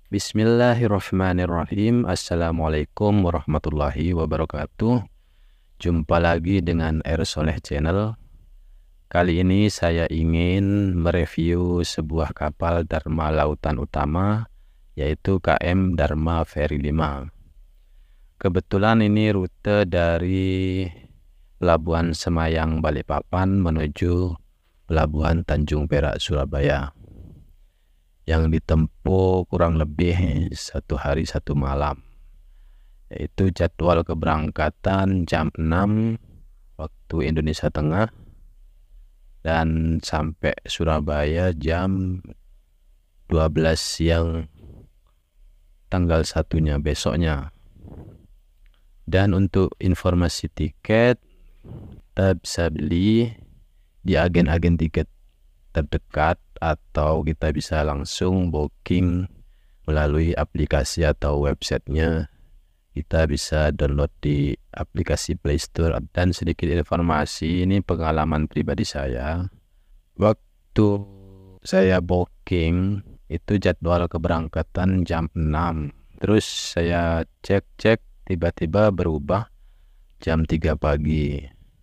Bismillahirrahmanirrahim. Assalamualaikum warahmatullahi wabarakatuh. Jumpa lagi dengan Soleh Channel. Kali ini saya ingin mereview sebuah kapal Dharma Lautan Utama, yaitu KM Dharma Ferry 5. Kebetulan ini rute dari Pelabuhan Semayang Balikpapan menuju Pelabuhan Tanjung Perak Surabaya, yang ditempuh kurang lebih 1 hari 1 malam, yaitu jadwal keberangkatan jam 6 waktu Indonesia Tengah dan sampai Surabaya jam 12 siang tanggal 1-nya besoknya. Dan untuk informasi tiket, kita bisa beli di agen-agen tiket terdekat atau kita bisa langsung booking melalui aplikasi atau websitenya. Kita bisa download di aplikasi Play Store. Dan sedikit informasi, ini pengalaman pribadi saya. Waktu saya booking itu jadwal keberangkatan jam 6, terus saya cek tiba-tiba berubah jam 3 pagi.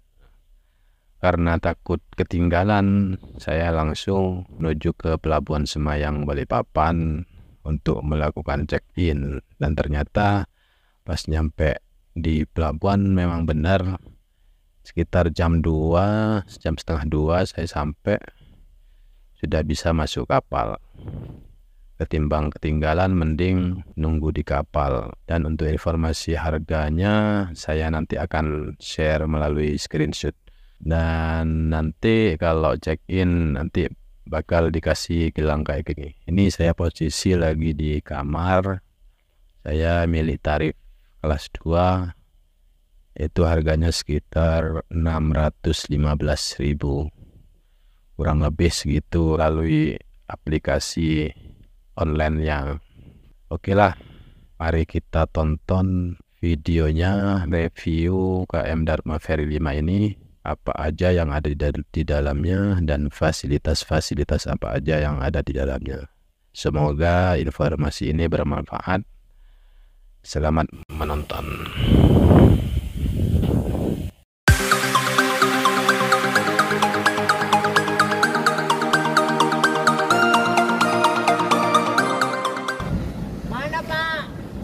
Karena takut ketinggalan, saya langsung menuju ke Pelabuhan Semayang Balikpapan untuk melakukan check-in. Dan ternyata pas nyampe di pelabuhan memang benar sekitar jam 2, jam setengah 2 saya sampai, sudah bisa masuk kapal. Ketimbang ketinggalan, mending nunggu di kapal. Dan untuk informasi harganya saya nanti akan share melalui screenshot. Dan nanti kalau check-in nanti bakal dikasih gelang kayak gini. Ini saya posisi lagi di kamar. Saya milih tarif kelas 2, itu harganya sekitar 615.000, kurang lebih segitu, melalui aplikasi online-nya. Oke lah, mari kita tonton videonya, review KM Dharma Ferry 5 ini, apa aja yang ada di dalamnya dan fasilitas-fasilitas apa aja yang ada di dalamnya. Semoga informasi ini bermanfaat. Selamat menonton. Mana Pak?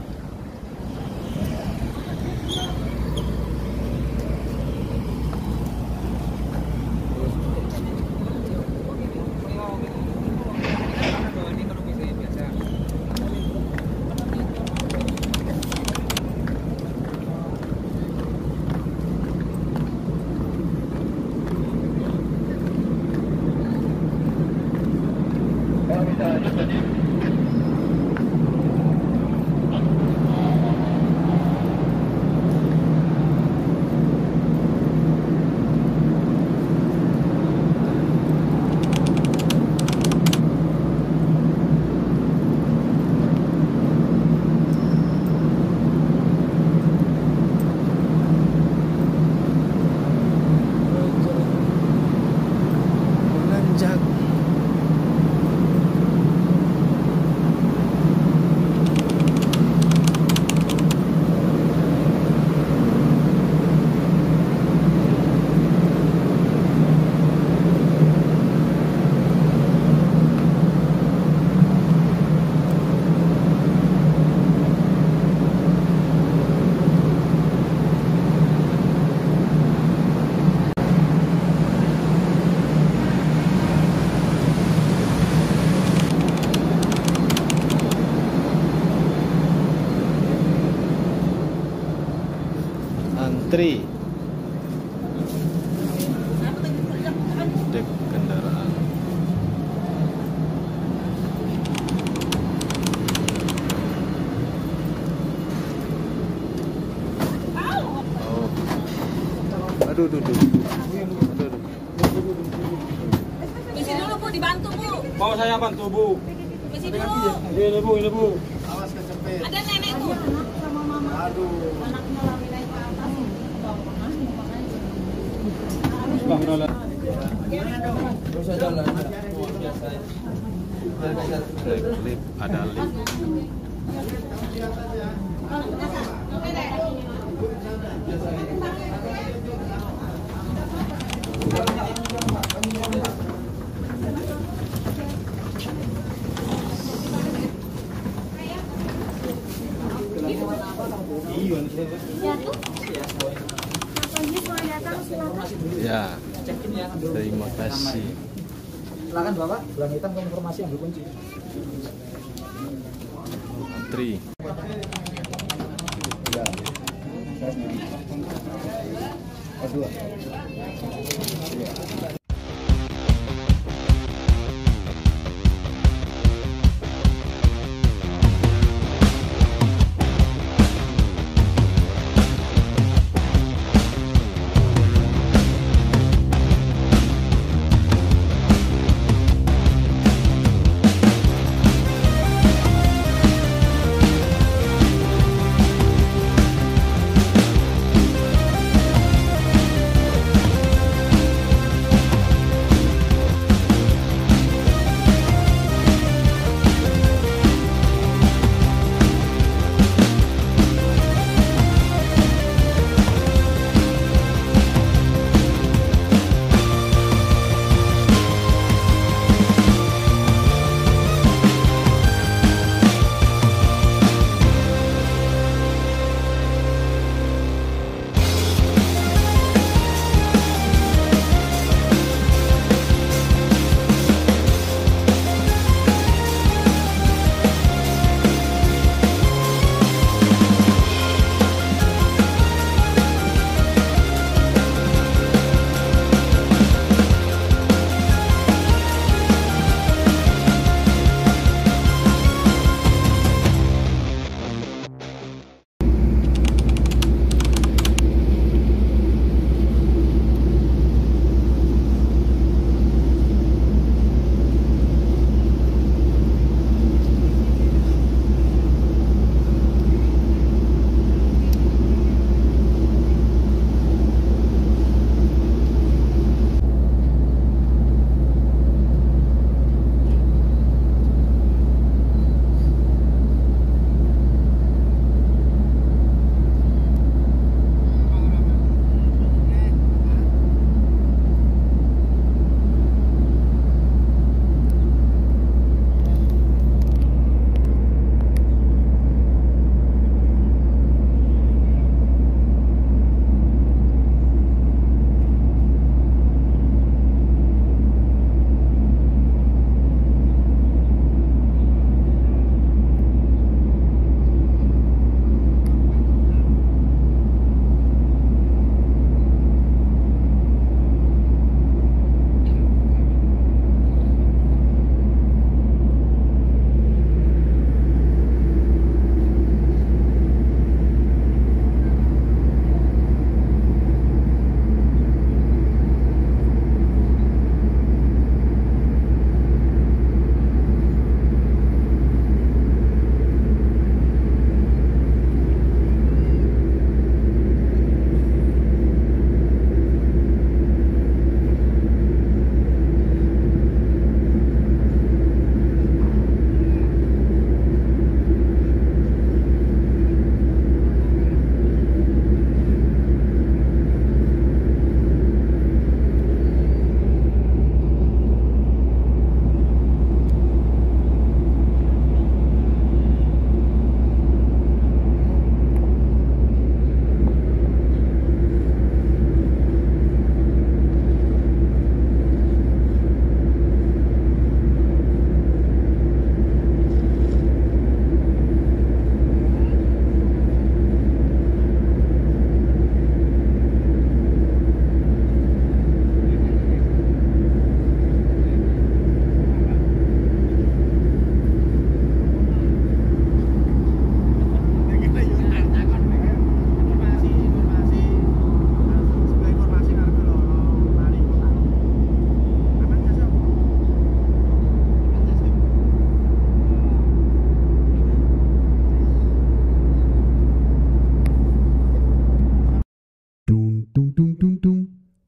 Antri dek kendaraan. Aduh. Isi dulu Bu, dibantu Bu. Mau saya bantu Bu? Isi dulu. Ini Bu. Awas kecepet. Ada nenek tuh. Aduh. Anaknya lagi naik ke atas. Bang, udah lah. Terus jalan. Lip, ada lip. Ya, terima kasih. Silakan Bapak, gelang hitam konfirmasi yang berkunci. Antri.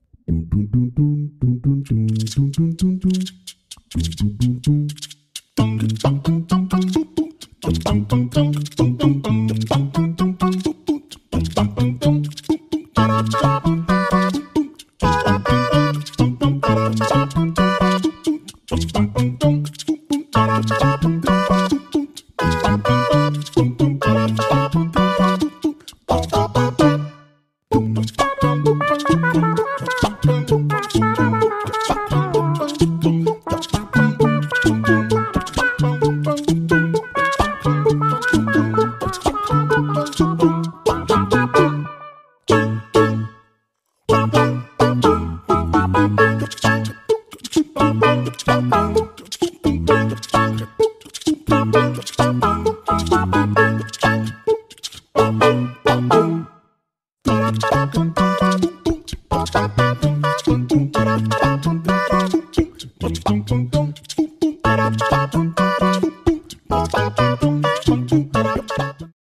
Dum dum dum dum dum dum dum dum dum dum dum dum dum dum. tung tung tung tung tung tung tung tung tung tung tung.